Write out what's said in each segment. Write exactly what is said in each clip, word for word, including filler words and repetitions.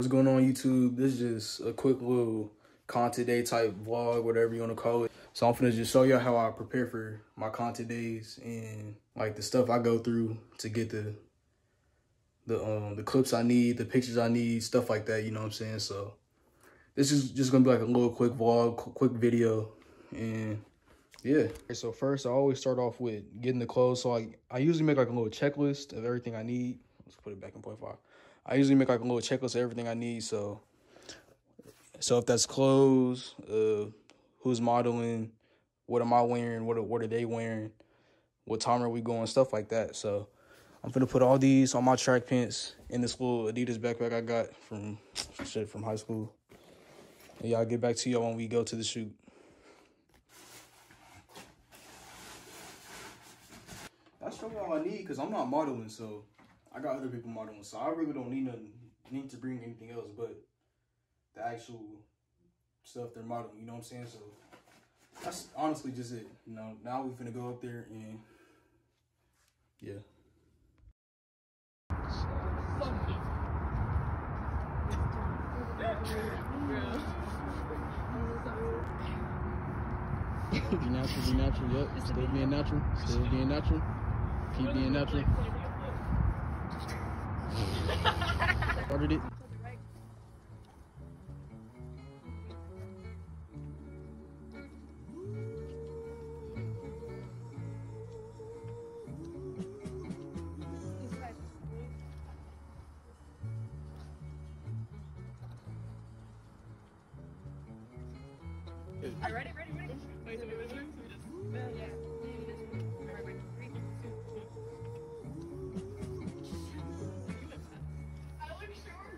What's going on YouTube? This is just a quick little content day type vlog, whatever you want to call it. So I'm finna just show you how I prepare for my content days and like the stuff I go through to get the the um the clips I need, the pictures I need, stuff like that, you know what I'm saying? So this is just gonna be like a little quick vlog, quick video, and yeah. Okay, so first I always start off with getting the clothes. So I, I usually make like a little checklist of everything I need. Let's put it back in point five. I usually make like a little checklist of everything I need. So so if that's clothes, uh, who's modeling, what am I wearing, what are, what are they wearing, what time are we going, stuff like that. So I'm gonna put all these on my track pants in this little Adidas backpack I got from shit from high school. And yeah, I'll get back to y'all when we go to the shoot. That's really all I need because I'm not modeling, so I got other people modeling, so I really don't need nothing, need to bring anything else but the actual stuff they're modeling, you know what I'm saying? So that's honestly just it. You know, now we're finna go up there and yeah. Be natural, be natural, yep. Still being natural, still being natural. Keep being natural. Started it. Are you ready? Ready? Ready? Wait, wait, wait, wait. Well, yeah. Maybe this one. All right, ready? Three, two, one. I look short.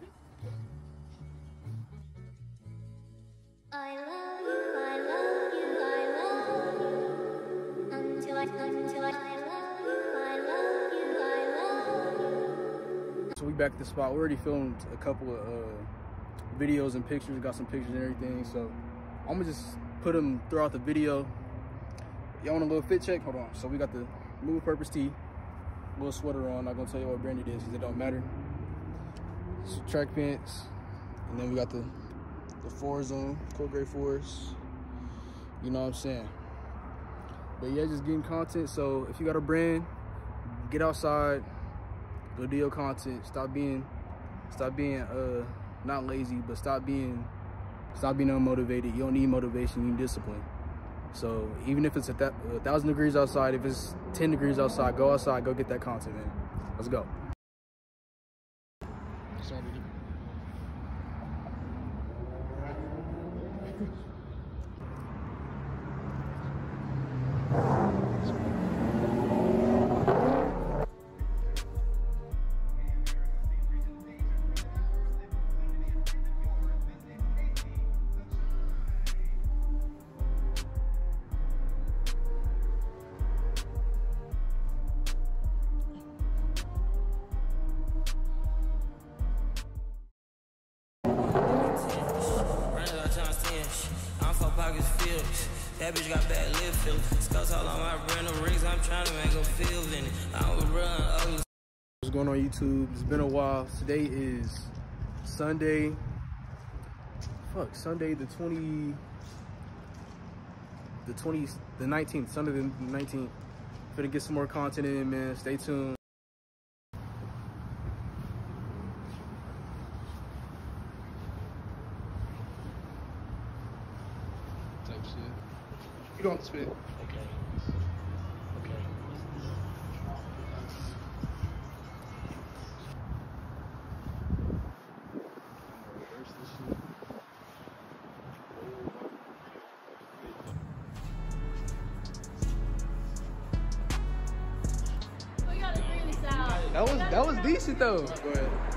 I love you, I love you, I love you. Until I, until I, I love you, I love you, I love you. So we back at the spot. We already filmed a couple of uh, videos and pictures, got some pictures and everything. So I'm gonna just put them throughout the video. Y'all want a little fit check? Hold on. So we got the Move Purpose tee, little sweater on. Not gonna tell you what brand it is because it don't matter. So track pants, and then we got the the fours on, cool gray fours. You know what I'm saying? But yeah, just getting content. So if you got a brand, get outside, go do your content. Stop being, stop being uh not lazy, but stop being. Stop being unmotivated. You don't need motivation, you need discipline. So even if it's a, th a thousand degrees outside, if it's ten degrees outside, go outside, go get that content, man. Let's go. Started it. That bitch got bad lip feel. Skulls all on my brand new rings. I'm trying to make them feel in it. I would run ugly. What's going on YouTube? It's been a while. Today is Sunday. Fuck, Sunday the twenty the twenty the nineteenth. Sunday the nineteenth. Finna get some more content in, man. Stay tuned. Type shit. You don't spit. Okay. Okay. Reverse this shit. We gotta figure this out. That was that was decent though. Go ahead.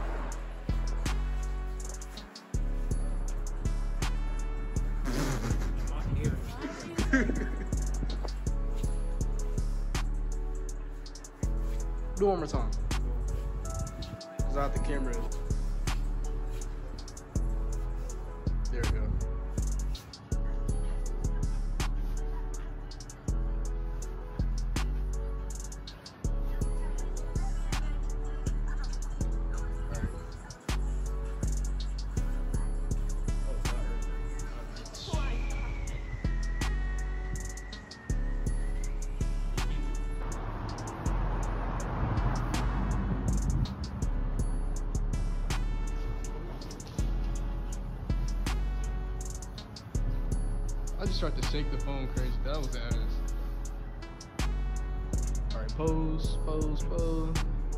Do one more time. Cause I have the camera. There we go. just started to shake the phone crazy. That was ass. All right, pose, pose, pose.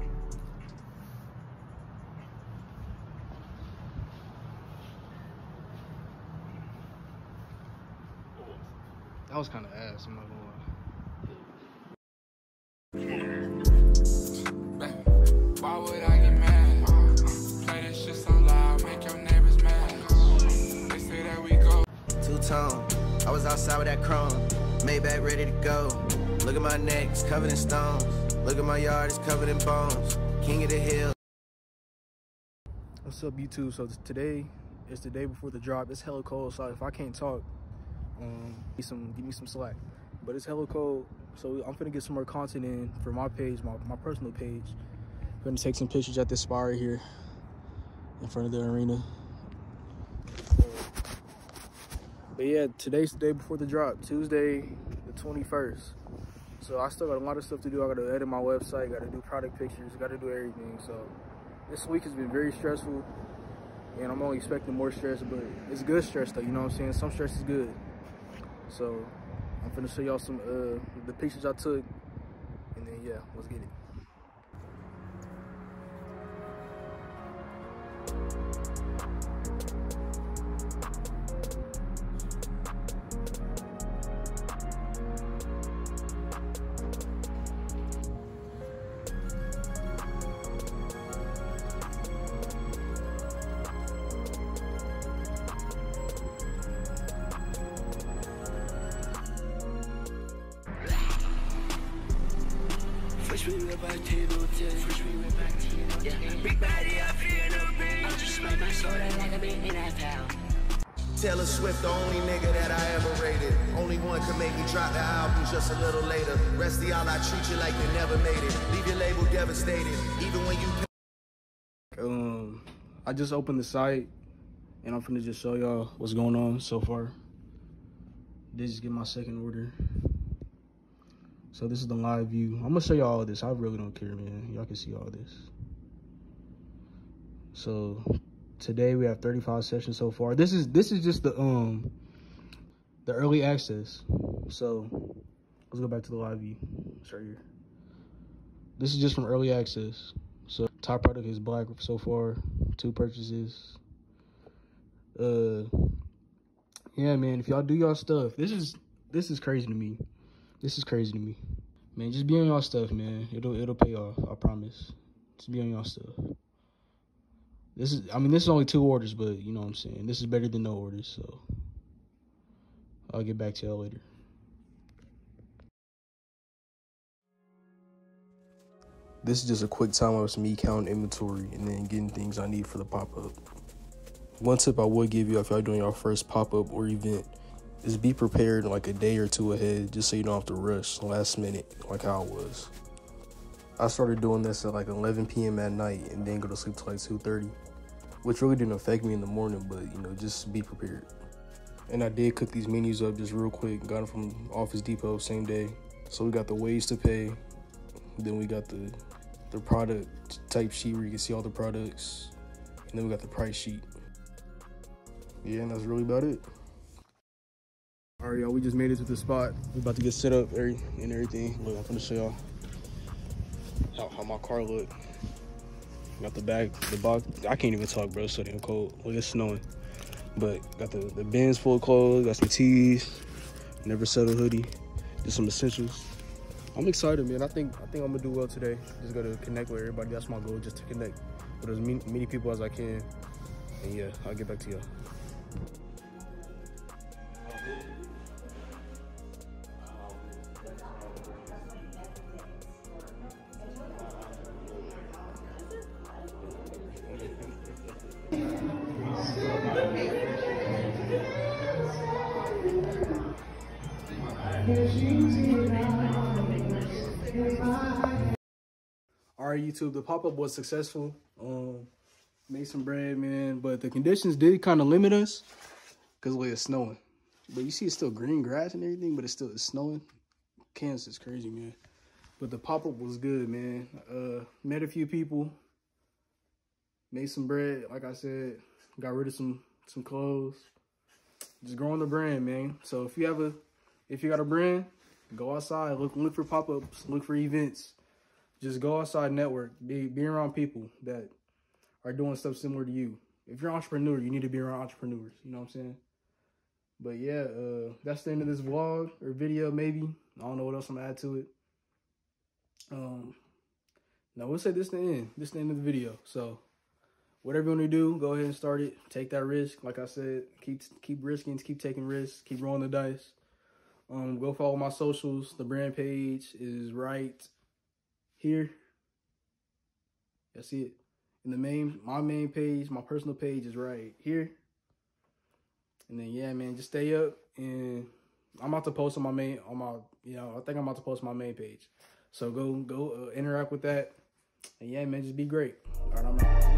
That was kind of ass, I'm not gonna lie. Why would I get mad? Play this shit so loud, make your neighbors mad. They say that we go. Two-tone, I was outside with that chrome. Maybach ready to go. Look at my neck, it's covered in stones. Look at my yard, it's covered in bones. King of the hill. What's up, YouTube? So today is the day before the drop. It's hella cold, so if I can't talk, um, give me some, give me some slack. But it's hella cold, so I'm finna get some more content in for my page, my, my personal page. I'm gonna take some pictures at this spot right here in front of the arena. But yeah, today's the day before the drop, Tuesday the twenty-first. So I still got a lot of stuff to do. I gotta edit my website, gotta do product pictures, gotta do everything. So this week has been very stressful, and I'm only expecting more stress, but it's good stress though, you know what I'm saying? Some stress is good. So I'm finna show y'all some uh the pictures I took, and then yeah, let's get it. Fresh we went back to the hotel. Fresh we went back to the hotel. Yeah. Big body, I feel no pain. I just smack my shoulder like a bit in that pound. Taylor Swift, the only nigga that I ever rated. Only one could make me drop the album just a little later. Rest of y'all, I treat you like you never made it. Leave your label devastated, even when you... Um, I just opened the site, and I'm finna just show y'all what's going on so far. Did just get my second order. So this is the live view. I'm gonna show y'all all this. I really don't care, man. Y'all can see all this. So today we have thirty-five sessions so far. This is this is just the um the early access. So let's go back to the live view. It's right here. This is just from early access. So top product is black so far. Two purchases. Uh yeah, man. If y'all do y'all stuff, this is this is crazy to me. This is crazy to me. Man, just be on y'all stuff, man. It'll it'll pay off, I promise. Just be on y'all stuff. This is I mean this is only two orders, but you know what I'm saying. This is better than no orders, so I'll get back to y'all later. This is just a quick time lapse of me counting inventory and then getting things I need for the pop-up. One tip I would give you if y'all doing your first pop-up or event is be prepared like a day or two ahead, just so you don't have to rush last minute like how I was. I started doing this at like eleven p m at night and then go to sleep till like two thirty, which really didn't affect me in the morning, but you know, just be prepared. And I did cook these menus up just real quick, got them from Office Depot same day. So we got the ways to pay, then we got the, the product type sheet where you can see all the products, and then we got the price sheet. Yeah, and that's really about it. All right, y'all, we just made it to the spot. We're about to get set up and everything. Look, I'm gonna show y'all how, how my car look. Got the back, the box. I can't even talk, bro. It's so damn cold. Look, it's snowing. But got the, the bins full of clothes, got some tees, never settle hoodie, just some essentials. I'm excited, man. I think I think I'm gonna do well today. Just gotta connect with everybody. That's my goal, just to connect with as many, many people as I can. And yeah, I'll get back to y'all. All right, YouTube, the pop-up was successful. Um, made some bread, man, but the conditions did kind of limit us because like, it's snowing. But you see it's still green grass and everything, but it's still it's snowing. Kansas is crazy, man. But the pop-up was good, man. Uh, met a few people, made some bread, like I said, got rid of some some clothes. just growing the brand, man. So if you have a, if you got a brand, go outside, look look for pop-ups, look for events. Just go outside, network, be be around people that are doing stuff similar to you. If you're an entrepreneur, you need to be around entrepreneurs. You know what I'm saying? But yeah, uh, that's the end of this vlog or video, maybe. I don't know what else I'm gonna add to it. Um, now we'll say this the end. This the end of the video. So whatever you want to do, go ahead and start it. Take that risk. Like I said, keep keep risking, keep taking risks, keep rolling the dice. Um, go follow my socials. The brand page is right here. Y'all see it? And the main, my main page, my personal page is right here. And then yeah, man, just stay up. And I'm about to post on my main, on my, you know, I think I'm about to post my main page. So go, go uh, interact with that. And yeah, man, just be great. All right, I'm out.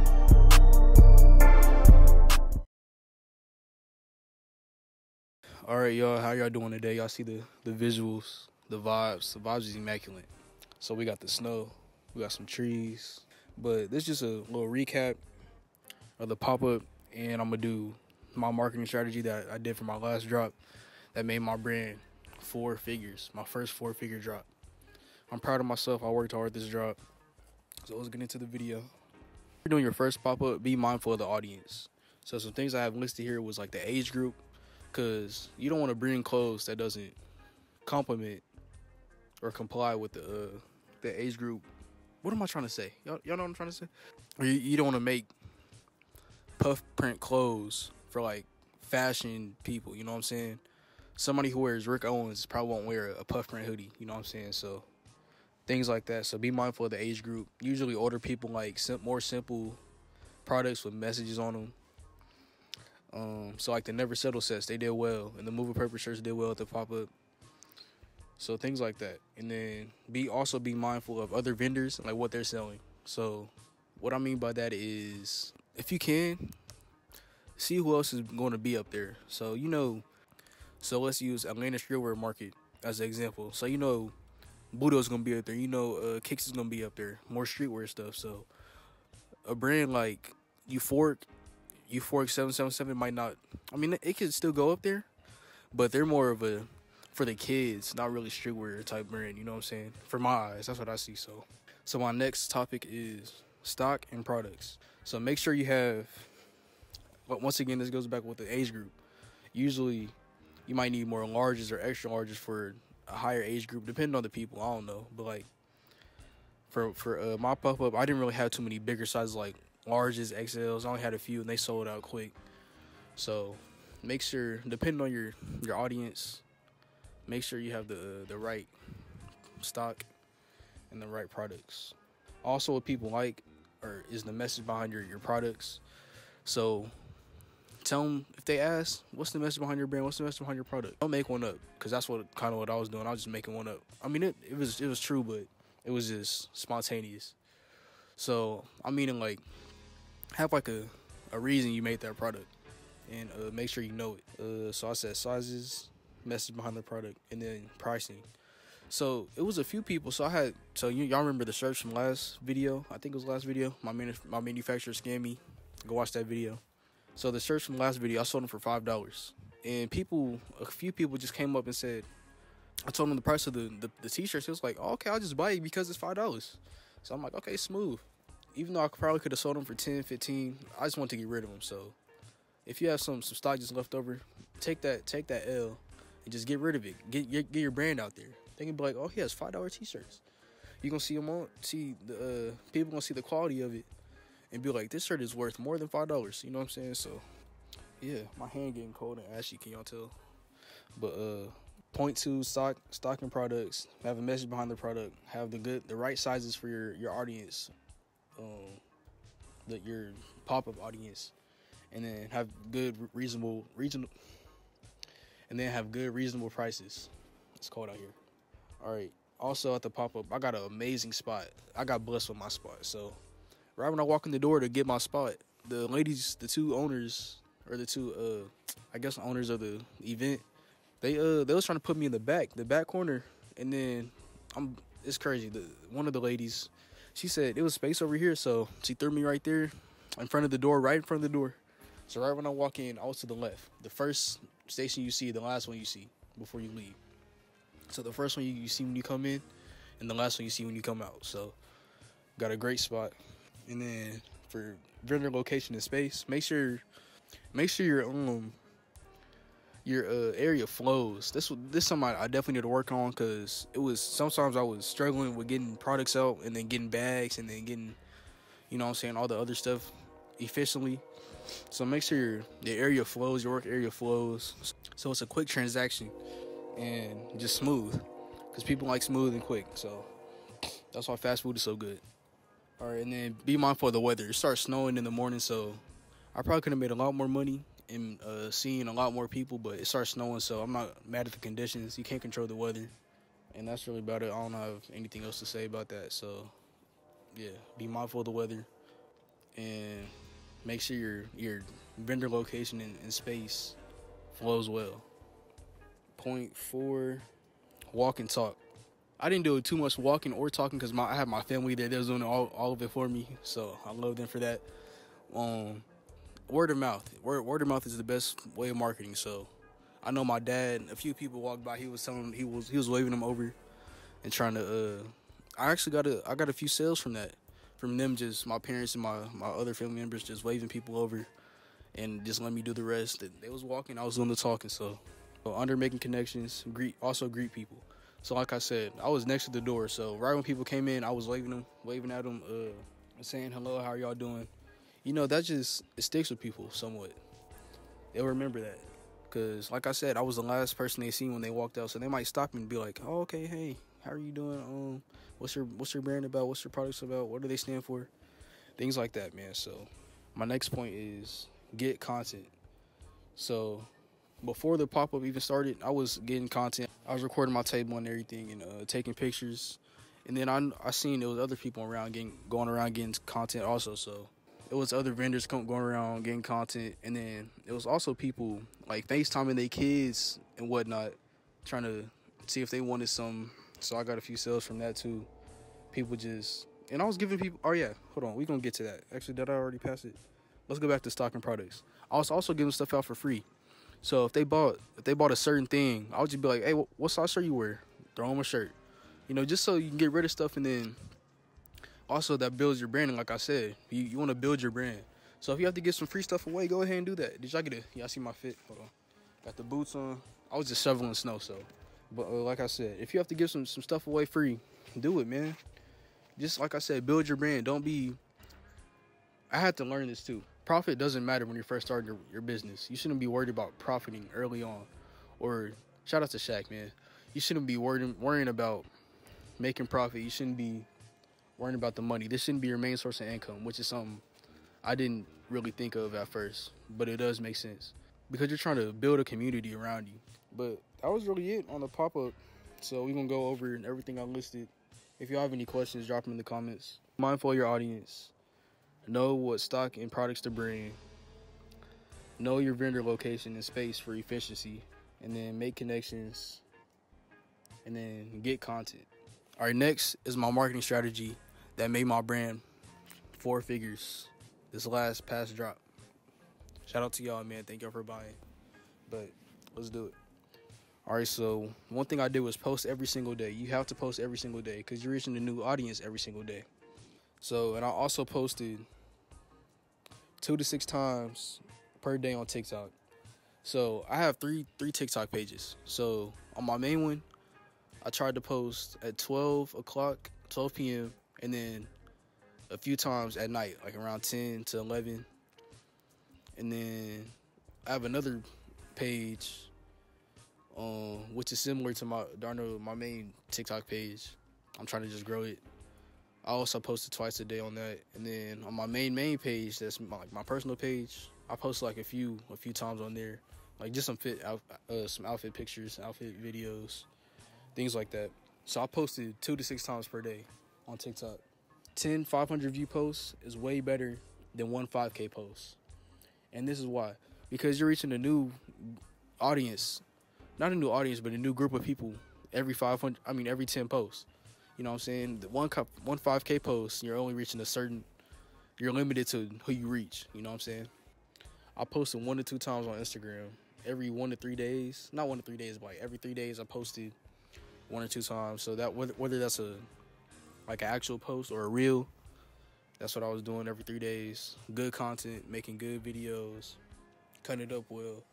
All right, y'all, how y'all doing today? Y'all see the, the visuals, the vibes. The vibes is immaculate. So we got the snow, we got some trees. But this is just a little recap of the pop-up, and I'm going to do my marketing strategy that I did for my last drop that made my brand four figures, my first four-figure drop. I'm proud of myself. I worked hard this drop. So let's get into the video. If you're doing your first pop-up, be mindful of the audience. So some things I have listed here was like the age group, because you don't want to bring clothes that doesn't complement or comply with the uh, the age group. What am I trying to say? Y'all, y'all know what I'm trying to say? Or you, you don't want to make puff print clothes for like fashion people, you know what I'm saying? Somebody who wears Rick Owens probably won't wear a puff print hoodie, you know what I'm saying? So things like that. So be mindful of the age group. Usually order people like sim- more simple products with messages on them. Um, so like the Never Settle sets, they did well, and the Movie Purpose shirts did well at the pop-up. So things like that. And then be also be mindful of other vendors and like what they're selling. So what I mean by that is, if you can, see who else is going to be up there. So, you know, so let's use Atlanta Streetwear Market as an example. So, you know, Budo's going to be up there. You know, uh, Kicks is going to be up there. More streetwear stuff. So a brand like Euphoric, Euphoric seven seven seven might not, I mean, it could still go up there, but they're more of a, for the kids, not really streetwear type brand, you know what I'm saying? For my eyes, that's what I see. So, so my next topic is stock and products. So make sure you have, but once again, this goes back with the age group. Usually, you might need more larges or extra larges for a higher age group, depending on the people. I don't know, but like for for uh, my pop up, I didn't really have too many bigger sizes like larges, X Ls. I only had a few, and they sold out quick. So make sure, depending on your your audience, make sure you have the the right stock and the right products. Also, what people like or is the message behind your, your products. So tell them, if they ask, what's the message behind your brand? What's the message behind your product? Don't make one up, because that's what kind of what I was doing. I was just making one up. I mean, it, it was it was true, but it was just spontaneous. So I'm meaning like have like a, a reason you made that product, and uh, make sure you know it. Uh, so I said sizes, message behind the product, and then pricing. So it was a few people. So I had, so you, y'all remember the shirts from last video? I think it was last video. My manu- my manufacturer scammed me. Go watch that video. So the shirts from last video, I sold them for five dollars. And people, a few people just came up and said, I told them the price of the, the, the t-shirts. It was like, oh, okay, I'll just buy it because it's five dollars. So I'm like, okay, smooth. Even though I probably could have sold them for ten, fifteen, I just wanted to get rid of them. So if you have some, some stock just left over, take that take that L and just get rid of it. Get, get, get your brand out there. They can be like, oh, he has five dollar t-shirts. You're going to see them on, see the, uh, people going to see the quality of it and be like, this shirt is worth more than five dollars. You know what I'm saying? So, yeah, my hand getting cold and ashy, can y'all tell? But, uh, point two, stock, stocking products, have a message behind the product, have the good, the right sizes for your, your audience, um, the, your pop-up audience, and then have good, reasonable, reasonable, and then have good, reasonable prices. It's cold out here. All right. Also at the pop-up, I got an amazing spot. I got blessed with my spot. So right when I walk in the door to get my spot, the ladies, the two owners, or the two, uh, I guess owners of the event, they uh they was trying to put me in the back, the back corner, and then I'm it's crazy. The one of the ladies, she said it was space over here, so she threw me right there, in front of the door, right in front of the door. So right when I walk in, I was to the left. The first station you see, the last one you see before you leave. So the first one you, you see when you come in, and the last one you see when you come out. So got a great spot. And then for vendor location and space, make sure make sure your um your uh, area flows. This this is something I, I definitely need to work on, because it was sometimes I was struggling with getting products out and then getting bags and then getting, you know what I'm saying, all the other stuff efficiently. So make sure your, your area flows, your work area flows, so it's a quick transaction and just smooth, because people like smooth and quick. So that's why fast food is so good. All right, and then be mindful of the weather. It starts snowing in the morning, so I probably could have made a lot more money and uh, seeing a lot more people, but it starts snowing, so I'm not mad at the conditions. You can't control the weather, and that's really about it. I don't have anything else to say about that. So yeah, be mindful of the weather and make sure your your vendor location and, and space flows well. Point four, walk and talk. I didn't do too much walking or talking because my I had my family there. They was doing all, all of it for me, so I love them for that. Um, word of mouth. Word, word of mouth is the best way of marketing. So I know my dad, a few people walked by. He was telling he was he was waving them over and trying to. Uh, I actually got a I got a few sales from that, from them, just my parents and my my other family members just waving people over and just let me do the rest. They was walking, I was doing the talking. So, so under making connections, greet also greet people. So like I said, I was next to the door. So right when people came in, I was waving them, waving at them, uh, saying hello, how are y'all doing? You know, that just, it sticks with people somewhat. They'll remember that. Because like I said, I was the last person they seen when they walked out. So they might stop and be like, oh, okay, hey, how are you doing? Um, what's your what's your brand about? What's your products about? What do they stand for? Things like that, man. So my next point is get content. So before the pop-up even started, I was getting content. I was recording my table and everything and uh, taking pictures. And then I I seen there was other people around getting going around getting content also. So it was other vendors going around getting content. And then it was also people like FaceTiming their kids and whatnot, trying to see if they wanted some. So I got a few sales from that too. People just, and I was giving people, oh yeah, hold on, we're going to get to that. Actually, did I already pass it? Let's go back to stocking products. I was also giving stuff out for free. So if they bought if they bought a certain thing, I would just be like, hey, what size shirt you wear? Throw them a shirt. You know, just so you can get rid of stuff, and then also that builds your branding. Like I said, you, you want to build your brand. So if you have to get some free stuff away, go ahead and do that. Did y'all get it? Y'all see my fit? Hold on. Got the boots on. I was just shoveling snow, so. But uh, like I said, if you have to give some, some stuff away free, do it, man. Just like I said, build your brand. Don't be, I had to learn this too. Profit doesn't matter when you're first starting your, your business. You shouldn't be worried about profiting early on. Or shout out to Shaq, man. You shouldn't be worrying worrying about making profit. You shouldn't be worrying about the money. This shouldn't be your main source of income, which is something I didn't really think of at first, but it does make sense because you're trying to build a community around you. But that was really it on the pop-up. So we're going to go over everything I listed. If you have any questions, drop them in the comments. Mindful of your audience. Know what stock and products to bring. Know your vendor location and space for efficiency. And then make connections. And then get content. All right, next is my marketing strategy that made my brand four figures this last past drop. Shout out to y'all, man. Thank y'all for buying. But let's do it. All right, so one thing I did was post every single day. You have to post every single day because you're reaching a new audience every single day. So, and I also posted two to six times per day on TikTok. So I have three three TikTok pages. So on my main one, I tried to post at twelve o'clock, twelve p.m. and then a few times at night, like around ten to eleven. And then I have another page, um, which is similar to my Darno, my main TikTok page. I'm trying to just grow it. I also posted twice a day on that, and then on my main main page, that's my, like my personal page, I post like a few a few times on there, like just some fit out, uh, some outfit pictures, outfit videos, things like that. So I posted two to six times per day on TikTok. ten five hundred view posts is way better than one five K post, and this is why. Because you're reaching a new audience, not a new audience, but a new group of people every five hundred. I mean, every ten posts. You know what I'm saying? The one cup, one five K post, you're only reaching a certain. You're limited to who you reach. You know what I'm saying? I I posted one to two times on Instagram every one to three days. Not one to three days, but like every three days I posted one or two times. So that whether, whether that's a like an actual post or a reel, that's what I was doing every three days. Good content, making good videos, cutting it up well,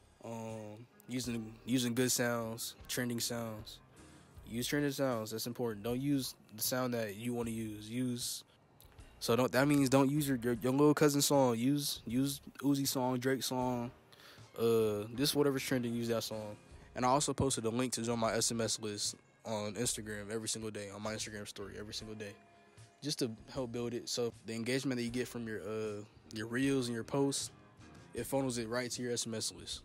um, using using good sounds, trending sounds. Use trending sounds. That's important. Don't use the sound that you want to use. Use so don't. That means don't use your, your your little cousin song. Use use Uzi song, Drake song. Uh, this whatever's trending. Use that song. And I also posted a link to join my S M S list on Instagram every single day, on my Instagram story every single day, just to help build it. So the engagement that you get from your uh your reels and your posts, it funnels it right to your S M S list.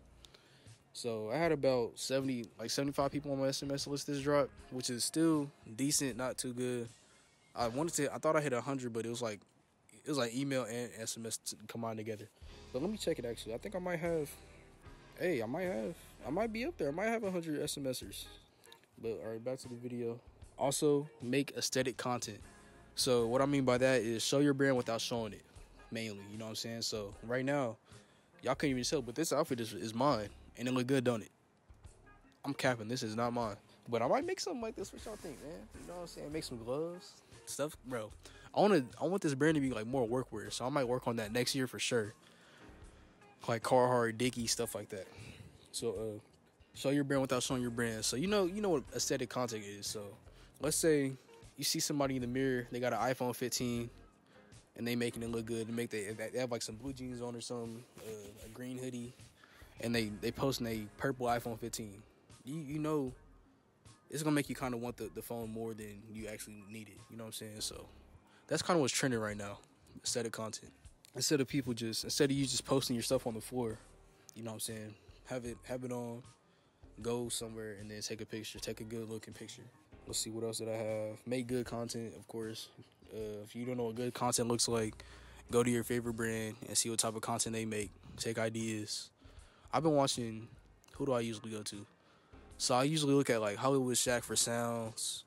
So I had about seventy, like seventy-five people on my S M S list this drop, which is still decent, not too good. I wanted to, I thought I hit one hundred, but it was like, it was like email and S M S combined together. But let me check it actually. I think I might have, hey, I might have, I might be up there. I might have one hundred SMSers. But all right, back to the video. Also, make aesthetic content. So what I mean by that is show your brand without showing it, mainly. You know what I'm saying? So right now, y'all can't even tell, but this outfit is, is mine. And it look good, don't it? I'm capping. This is not mine. But I might make something like this. What y'all think, man? You know what I'm saying? Make some gloves. Stuff, bro. I want to. I want this brand to be like more workwear. So I might work on that next year for sure. Like Carhartt, Dickies, stuff like that. So uh, show your brand without showing your brand. So you know, you know what aesthetic content is. So let's say you see somebody in the mirror. They got an iPhone fifteen. And they making it look good. They make they, they have like some blue jeans on or something. Uh, a green hoodie. And they, they posting a purple iPhone fifteen. You you know, it's going to make you kind of want the, the phone more than you actually need it. You know what I'm saying? So that's kind of what's trending right now. Instead of content. Instead of people just, instead of you just posting your stuff on the floor. You know what I'm saying? Have it, have it on. Go somewhere and then take a picture. Take a good looking picture. Let's see what else did I have. Make good content, of course. Uh, if you don't know what good content looks like, go to your favorite brand and see what type of content they make. Take ideas. I've been watching, who do I usually go to? So I usually look at like Hollywood Shack for sounds,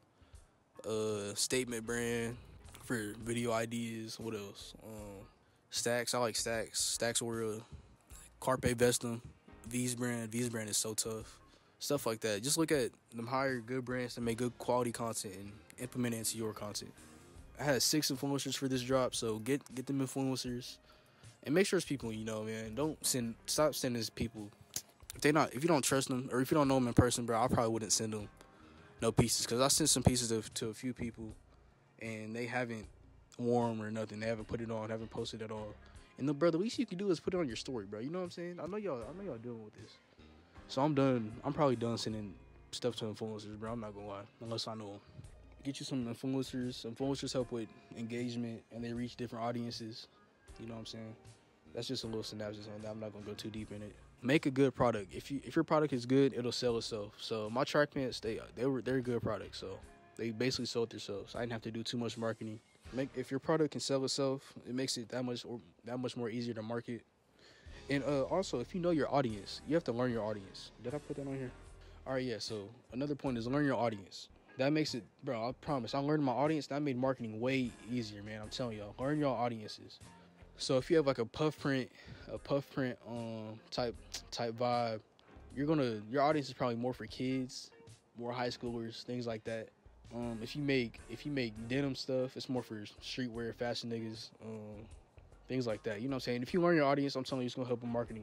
uh, Statement Brand for video ideas. What else? Um, Stacks, I like Stacks. Stacks World, Carpe Vestum, V's brand. V's brand is so tough. Stuff like that. Just look at them higher good brands that make good quality content and implement it into your content. I had six influencers for this drop, so get get them influencers. And make sure it's people you know, man. Don't send, stop sending this people. If they not, if you don't trust them or if you don't know them in person, bro, I probably wouldn't send them no pieces. Cause I sent some pieces to, to a few people, and they haven't worn or nothing. They haven't put it on, haven't posted at all. And the bro, the least you can do is put it on your story, bro. You know what I'm saying? I know y'all, I know y'all dealing with this. So I'm done. I'm probably done sending stuff to influencers, bro. I'm not gonna lie, unless I know them. Get you some influencers. Influencers help with engagement, and they reach different audiences. You know what I'm saying? That's just a little synopsis on that. I'm not gonna go too deep in it. Make a good product. If you if your product is good, it'll sell itself. So my track pants, they they were they're good products. So they basically sold themselves. I didn't have to do too much marketing. Make if your product can sell itself, it makes it that much or that much more easier to market. And uh, also, if you know your audience, you have to learn your audience. Did I put that on here? All right, yeah. So another point is learn your audience. That makes it, bro. I promise. I learned my audience. That made marketing way easier, man. I'm telling y'all. Learn your audiences. So if you have like a puff print, a puff print um type type vibe, you're gonna your audience is probably more for kids, more high schoolers, things like that. Um, if you make if you make denim stuff, it's more for streetwear, fashion niggas, um, things like that. You know what I'm saying? If you learn your audience, I'm telling you, it's gonna help with marketing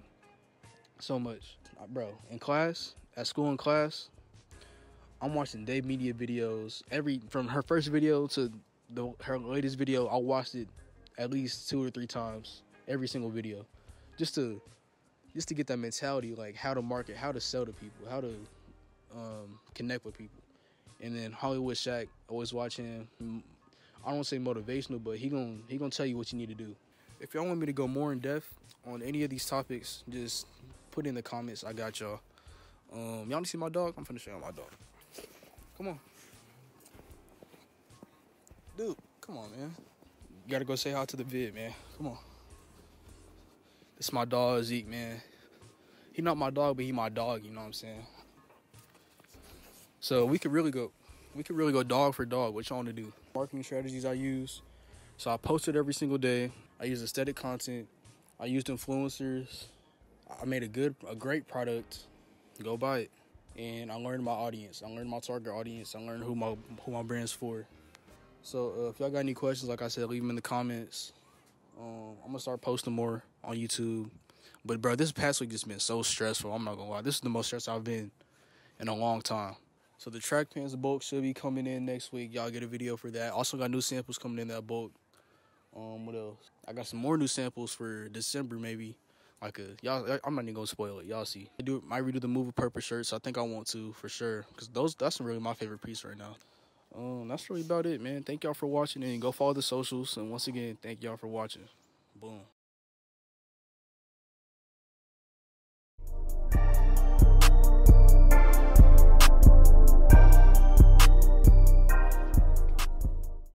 so much, uh, bro. In class, at school, in class, I'm watching Dave Media videos every from her first video to the her latest video. I watched it at least two or three times, every single video, just to just to get that mentality, like how to market, how to sell to people, how to um, connect with people. And then Hollywood Shack, always watch him. I don't want to say motivational, but he gonna he gonna tell you what you need to do. If y'all want me to go more in depth on any of these topics, just put in the comments. I got y'all. Um, y'all want to see my dog? I'm finna show y'all my dog. Come on, dude. Come on, man. You gotta go say hi to the vid, man. Come on. This is my dog, Zeke, man. He not my dog, but he my dog, you know what I'm saying? So we could really go, we could really go dog for dog. What y'all want to do? Marketing strategies I use. So I post it every single day. I use aesthetic content. I used influencers. I made a good, a great product. Go buy it. And I learned my audience. I learned my target audience. I learned who my who my brand's for. So uh, if y'all got any questions, like I said, leave them in the comments. Um, I'm gonna start posting more on YouTube. But bro, this past week just been so stressful. I'm not gonna lie. This is the most stressed I've been in a long time. So the track pants bulk should be coming in next week. Y'all get a video for that. Also got new samples coming in that bulk. Um, what else? I got some more new samples for December, maybe. Like a y'all, I'm not even gonna spoil it. Y'all see. I do might redo the Move of Purpose shirts. I think I want to for sure, cause those that's really my favorite piece right now. Um, that's really about it, man. Thank y'all for watching, and go follow the socials. And once again, thank y'all for watching. Boom.